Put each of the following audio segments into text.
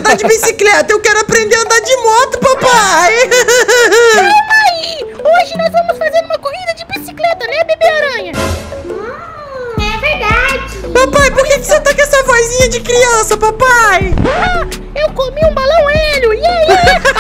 andar de bicicleta, eu quero aprender a andar de moto, papai. Calma aí! Hoje nós vamos fazer uma corrida de bicicleta, né, bebê aranha? É verdade. Papai, por que você tá com essa vozinha de criança, papai? Ah, eu comi um balão hélio, e aí?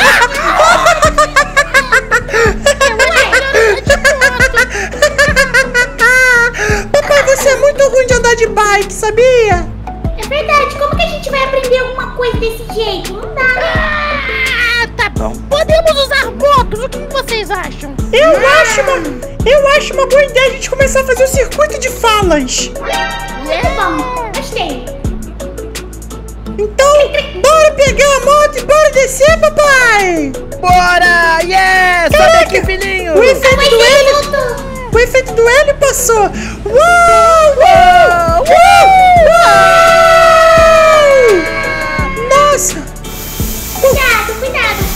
Papai, você é muito ruim de andar de bike, sabia? É verdade. Como que a gente vai aprender alguma coisa desse jeito? Não dá, né? Ah, tá bom. Podemos usar motos, o que vocês acham? Eu acho uma boa ideia a gente começar a fazer o circuito de falas. Muito bom. Gostei. Então, bora pegar a moto e bora descer, papai! Bora! Yes! Sobe aqui, filhinho! O efeito do hélio passou! Uau! Uau! Uau! Nossa! Cuidado.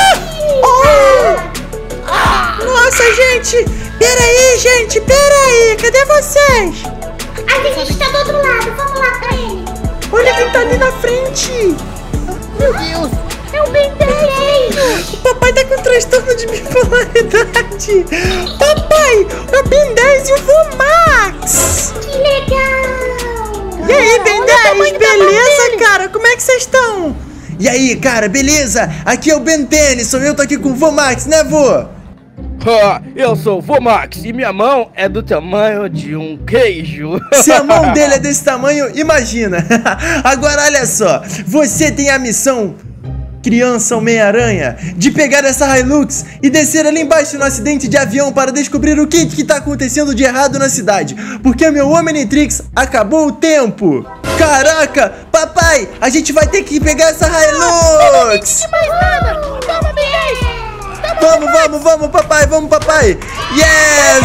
Nossa, gente! Peraí! Cadê vocês? A gente tá do outro lado. Vamos lá pra ele. Olha quem tá ali na frente! Meu Deus! É o Ben 10. O papai tá com transtorno de bipolaridade! Papai! É o Ben 10 e o Vomax! Que legal. E aí, Ben 10? tamanho da mão Beleza, dele. cara? Como é que vocês estão? E aí, cara, beleza? Aqui é o Ben Tennyson, eu tô aqui com o Vomax, né, vô? Eu sou o Vomax e minha mão é do tamanho de um queijo. Se a mão dele é desse tamanho, imagina. Agora, olha só. Você tem a missão, criança Homem-Aranha, de pegar essa Hilux e descer ali embaixo no acidente de avião para descobrir o que tá acontecendo de errado na cidade. Porque meu Omnitrix acabou o tempo. Caraca, papai, a gente vai ter que pegar essa Hilux. Mais nada! Toma, Ben 10! Vamos, papai. Yes!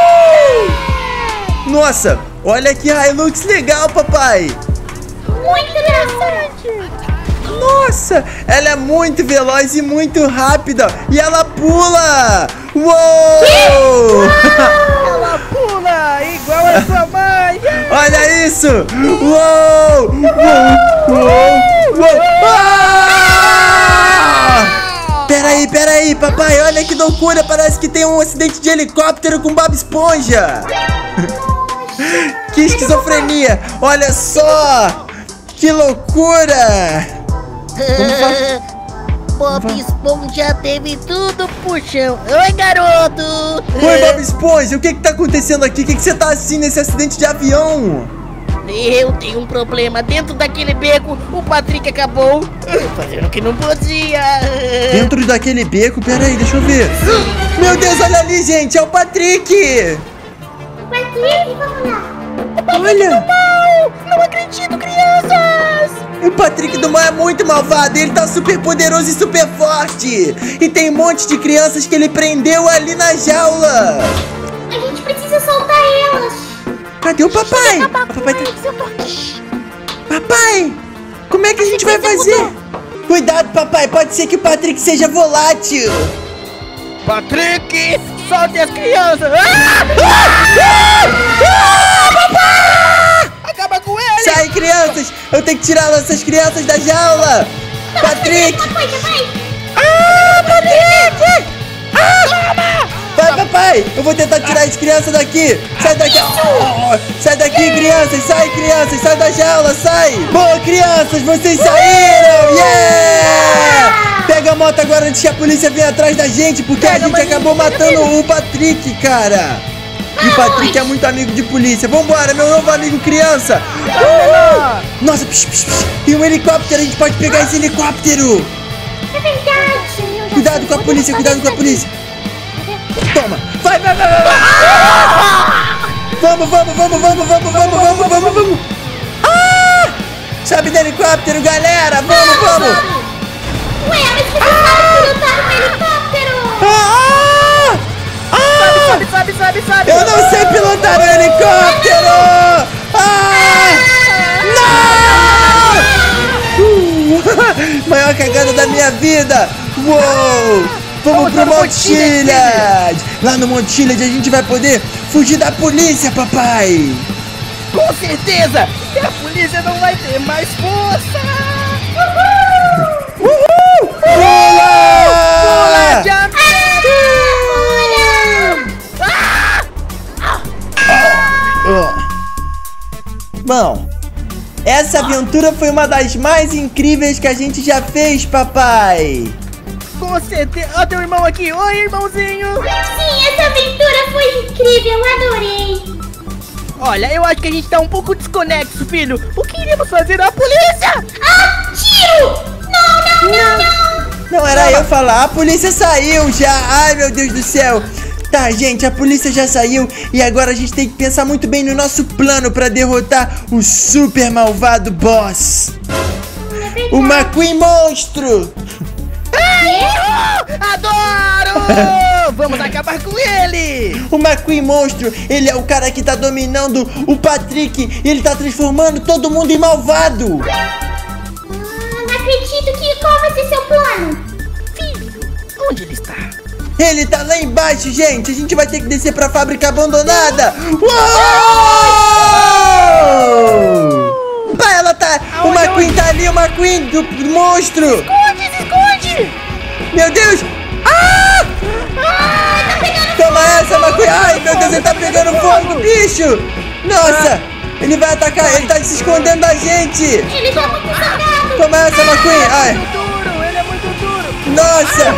Nossa, olha que Hilux legal, papai. Muito interessante. Nossa, ela é muito veloz e muito rápida. E ela pula. Uou! Ela pula igual a sua mãe. Olha isso. Uou! Ah! Peraí, papai, olha que loucura. Parece que tem um acidente de helicóptero com Bob Esponja. Que esquizofrenia. Olha só. Que loucura. Bob Esponja teve tudo pro chão. Oi, garoto! Oi, Bob Esponja, o que tá acontecendo aqui? O que você tá assim nesse acidente de avião? Eu tenho um problema. Dentro daquele beco, o Patrick acabou fazendo o que não podia. Dentro daquele beco? Peraí, deixa eu ver. Meu Deus, olha ali, gente, é o Patrick. Patrick, vamos lá. Olha, Não acredito, crianças! o Patrick do Mal é muito malvado. Ele tá super poderoso e super forte. E tem um monte de crianças que ele prendeu ali na jaula. A gente precisa soltar elas. Cadê o papai? O papai tá... Papai, como é que a gente vai fazer? Cuidado, papai, pode ser que o Patrick seja volátil. Patrick, solte as crianças. Acaba com ele. Sai, crianças, eu tenho que tirar essas crianças da jaula. Patrick. Patrick! Vai, papai! Eu vou tentar tirar as crianças daqui! Sai daqui! Sai daqui, crianças! Sai da jaula! Sai! Boa, crianças! Vocês saíram! Yeah! Pega a moto agora antes que a polícia venha atrás da gente, porque a gente acabou matando o Patrick, cara! E o Patrick é muito amigo de polícia. Vambora, meu novo amigo criança! Nossa, tem um helicóptero! A gente pode pegar esse helicóptero! É verdade. Cuidado com a polícia! Toma! Vai! Vamos! Ah! Sobe do helicóptero, galera! Vamos! Ué, mas vocês sabem pilotar um helicóptero. Sobe. Eu não sei pilotar um helicóptero! Não! Maior cagada da minha vida! Uou! Vamos pro Montilhas! Lá no Montilhas a gente vai poder fugir da polícia, papai! Com certeza! E a polícia não vai ter mais força! irmão. Essa aventura foi uma das mais incríveis que a gente já fez, papai. Com certeza. Ó, teu irmão aqui. Oi, irmãozinho. Sim, essa aventura foi incrível, eu adorei. Olha, eu acho que a gente tá um pouco desconexo, filho. O que iremos fazer? A polícia! Ah, tiro! Não. Não era eu falar, a polícia saiu já. Ai, meu Deus do céu. Tá, gente, a polícia já saiu e agora a gente tem que pensar muito bem no nosso plano pra derrotar o super malvado boss. O McQueen monstro. Adoro! Vamos acabar com ele! O McQueen monstro, ele é o cara que tá dominando o Patrick e ele tá transformando todo mundo em malvado. Não acredito que... Qual vai ser seu plano? Filho, onde ele está? Ele tá lá embaixo, gente. A gente vai ter que descer pra fábrica abandonada. Uou! Pai, ela tá... O McQueen tá ali, o McQueen do monstro. Se esconde! Meu Deus! Ah! Toma essa, McQueen! Ai, meu Deus, ele tá pegando fogo, bicho! Nossa! Ele vai atacar, ele tá se escondendo da gente! Ele tá muito sangrado. Toma essa, McQueen! Ai! Ele é muito duro! Nossa!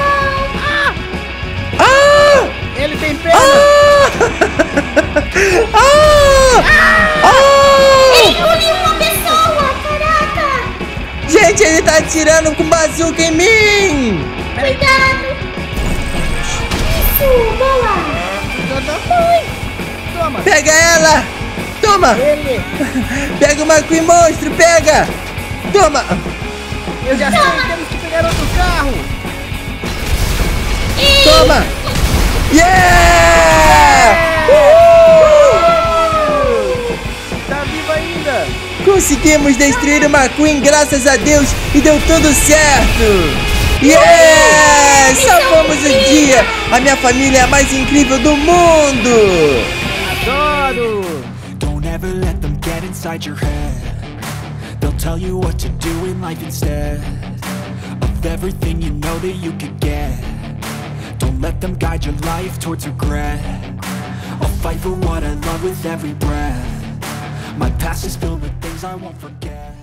Ah! Ele tem perna! Ele engoliu uma pessoa, caraca. Gente, ele tá atirando com bazuca em mim! Cuidado. Isso, boa. Toma! Pega ela! Toma! Ele! Pega o McQueen monstro, pega! Toma! Eu já sei, temos que pegar outro carro! Toma! Yeah! Tá vivo ainda! Conseguimos destruir o McQueen, graças a Deus, e deu tudo certo! Yeah! Salvamos o dia! A minha família é a mais incrível do mundo! Adoro! Don't ever let them get inside your head. They'll tell you what to do in life instead of everything you know that you could get. Don't let them guide your life towards regret. I'll fight for what I love with every breath. My past is filled with things I won't forget.